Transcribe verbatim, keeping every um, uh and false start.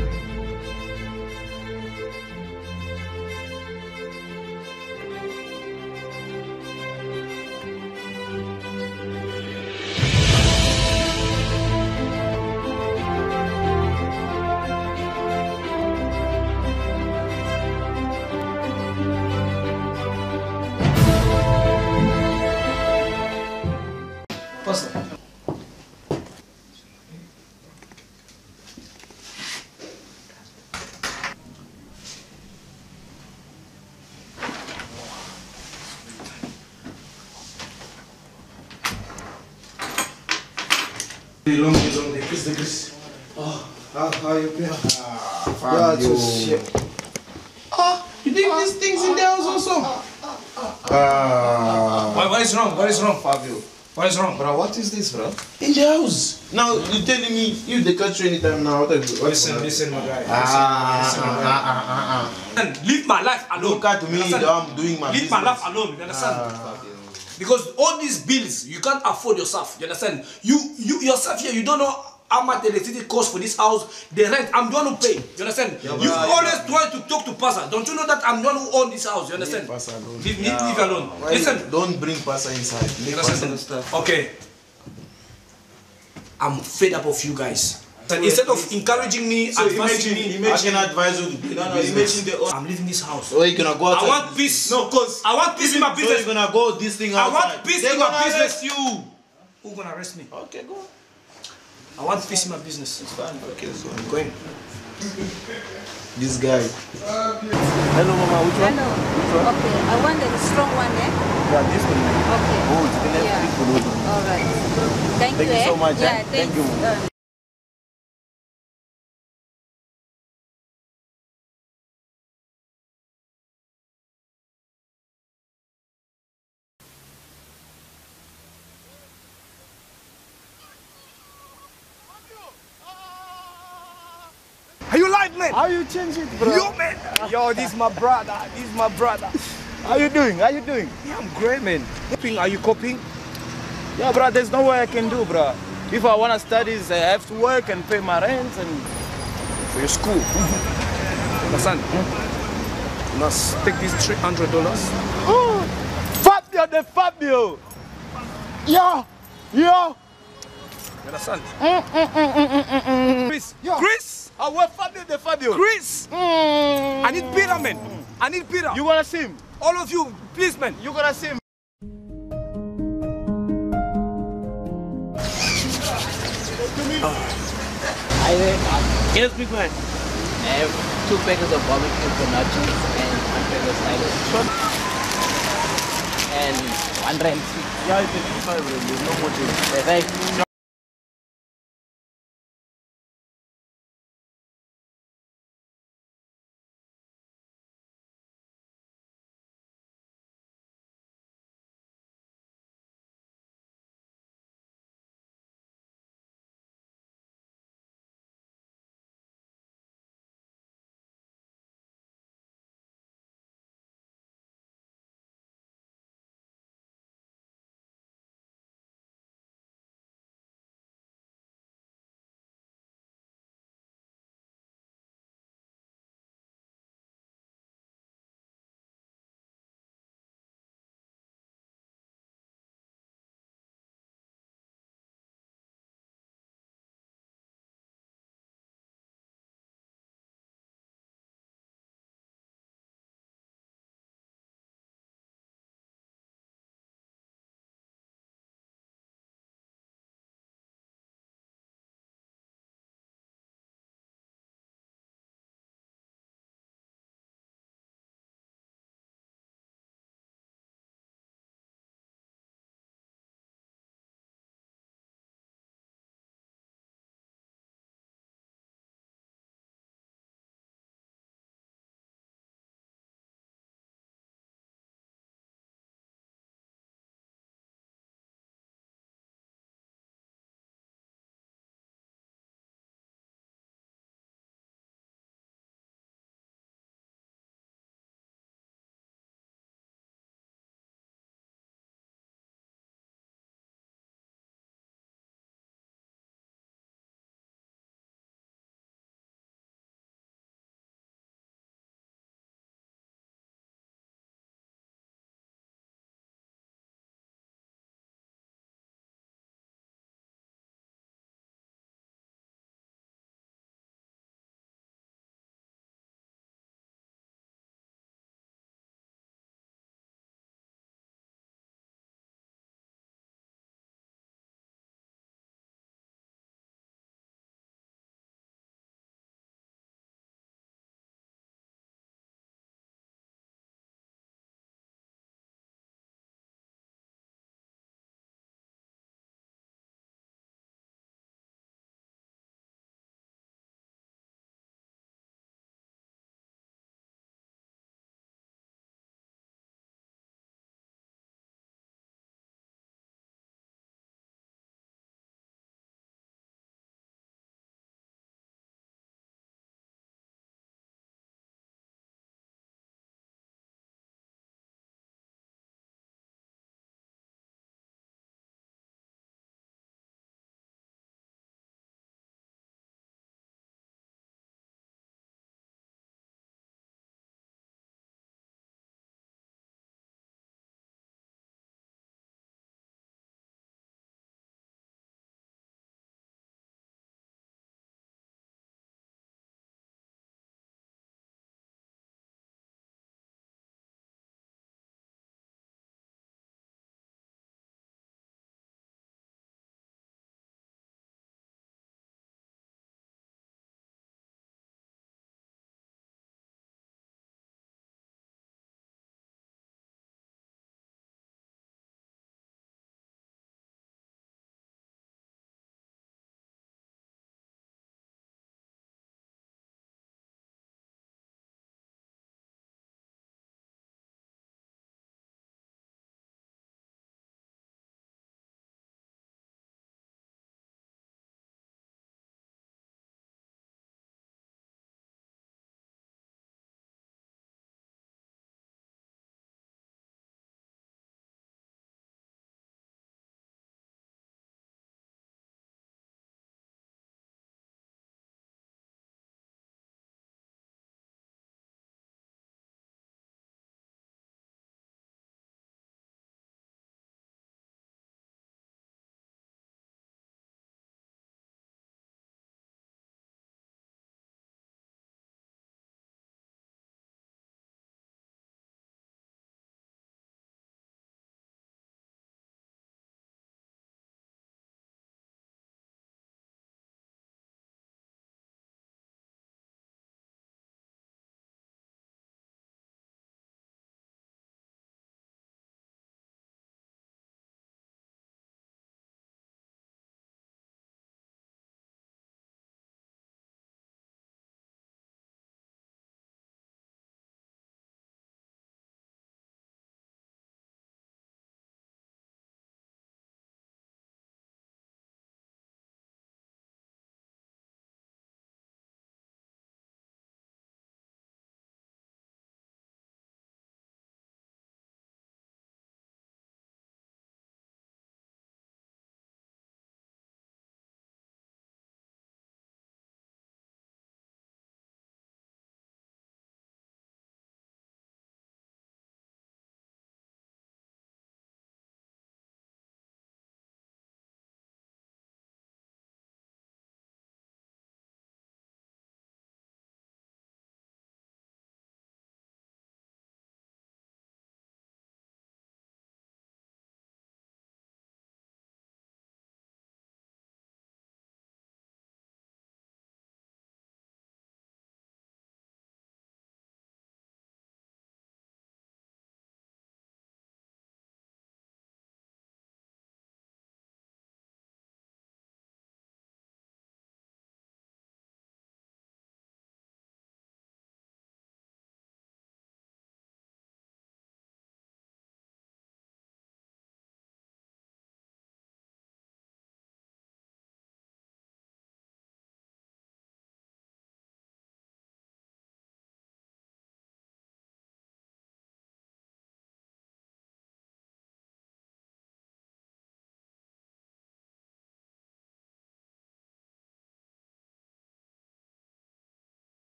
Pastor. Long, long, the Chris, the Chris. Oh, how, how you been? Ah, yeah, shit. Oh, you did these things in the house also? Ah. What, what is wrong? What is wrong, Fabio? What is wrong? Bro, what is this, bro? In the house. Now, you're telling me you they catch you anytime now. What are you, Listen, listen, my guy. Ah, listen, listen, my guy. ah, ah, ah, ah. Leave my life alone. Look at me, I'm doing my Leave business. my life alone, you understand? Ah. Because all these bills, you can't afford yourself, you understand? You, you yourself here, you don't know how much the electricity costs for this house, the rent, I'm the one who pay, you understand? Yeah, you yeah, always yeah. try to talk to Pastor. Don't you know that I'm the one who own this house, you understand? Leave Pastor alone. Leave, Yeah. leave, leave alone. Why Listen. Don't bring Pastor inside. Leave You Pastor understand? stuff. Okay. I'm fed up of you guys. And instead of encouraging me, So advising imagine, me, imagine, I can advise you to do No, no, business. imagine the. I'm leaving this house. So you're gonna go outside. I want peace. No, cause I want peace in my so business. you're gonna go this thing I outside. want peace They're in my gonna business. arrest you. Who's gonna arrest me? Okay, go. I want peace in my business. It's fine. Okay, so I'm going. this guy. Hello, Mama. Which one? Hello. Which one? Okay, I want the strong one, eh? Yeah, this one. Okay. Oh, it's gonna Yeah. have three for All right. Thank, Thank you, you eh? so much, eh? Yeah, Thank thanks. you. Uh, Are you live, man? How you change it, bro? Yo, man. Yo, this is my brother. This is my brother. How you doing? How you doing? Yeah, I'm great, man. Coping? Are you coping? Yeah, bro. There's no way I can do, bro. If I wanna study, I have to work and pay my rent and For your school. Understand? You must take these three hundred dollars. Fabio, the Fabio. Yo, yo. You understand? Chris. Yo. Chris. I want Fabio, the Fabio. Chris. Mm. I need Peter, man. I need Peter. You wanna see him? All of you, please, man. You gonna see him? I yes, big man. I have two packets of barbecue for nachos and one pack of salad. And one rent. Yeah, it's fifty-five. There's no more change. Right.